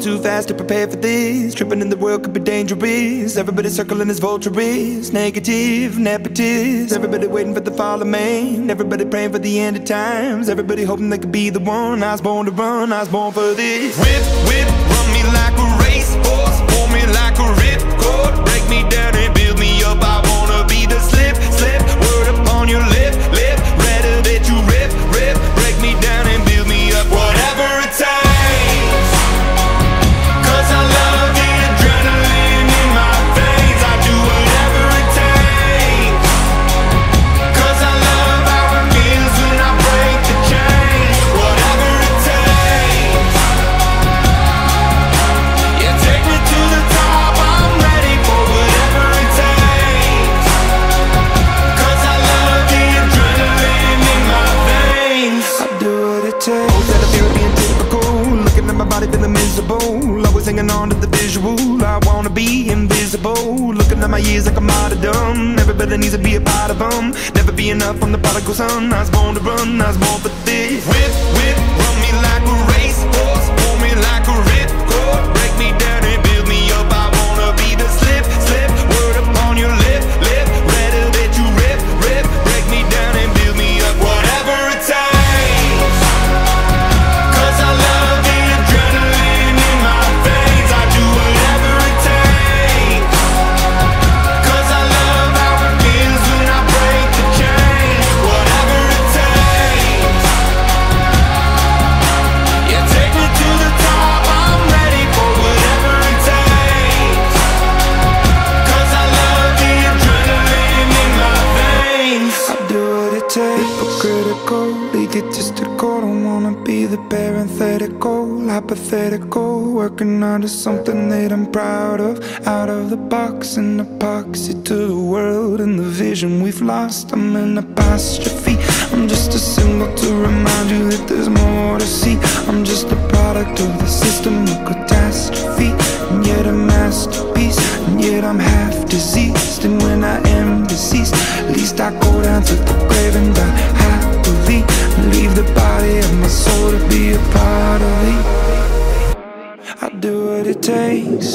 too fast to prepare for this. Tripping in the world could be dangerous. Everybody circling as vultures, negative, nepotist. Everybody waiting for the fall of man. Everybody praying for the end of times. Everybody hoping they could be the one. I was born to run, I was born for this. Whip, whip, run me like a racehorse, pull me like a ripcord, break me down and build me up. I wanna be the slip, slip, word upon your lip, lip. Rather that you rip, rip, break me down and build me up. Whatever it takes, 'cause I love the adrenaline in my veins. I do whatever it takes, 'cause I love how it feels when I break the chains. Whatever it takes, yeah, take me to the top. I'm ready for whatever it takes, 'cause I love the adrenaline in my veins. I do what it takes. Instead of fear of being typical, looking at my body feeling miserable, always hanging on to the visual. I wanna be invisible, looking at my years like a martyrdom. Everybody needs to be a part of them. Never be enough from the prodigal son. I was born to run, I was born for this. Whip, whip, run me like a racehorse, pull me like a ripcord, break me down and build me up. I wanna be the slip, slip, word upon your lip, lip. Rather that you rip, rip, break me down and build me up. Whatever it takes, 'cause I love the adrenaline in my veins. I do whatever it takes, 'cause I love how it feels when I break the chains. Whatever it takes, yeah, take me to the top. I'm ready for whatever it takes, 'cause I love the adrenaline in my veins. I do what it takes. Hypocritical, egotistical, don't wanna be the parenthetical, hypothetical, working onto something that I'm proud of. Out of the box, an epoxy to the world and the vision we've lost. I'm an apostrophe, I'm just a symbol to remind you that there's more to see. I'm just a product of the system of catastrophe, and yet a masterpiece, and yet I'm half diseased. And when I am deceased, at least I go down to the grave and die happily, and leave the body of my soul to be a part of me. I do what it takes.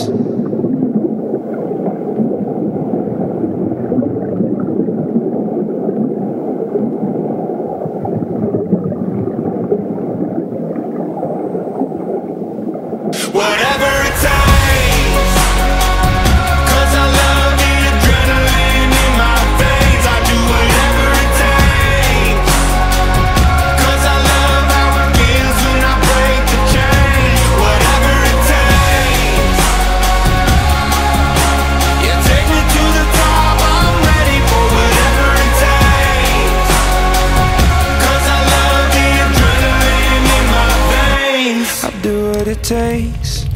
Whatever it takes, 'cause I love the adrenaline in my veins. I do whatever it takes, 'cause I love how it feels when I break the chains. Whatever it takes, yeah, take me to the top. I'm ready for whatever it takes, 'cause I love the adrenaline in my veins. I do what it takes.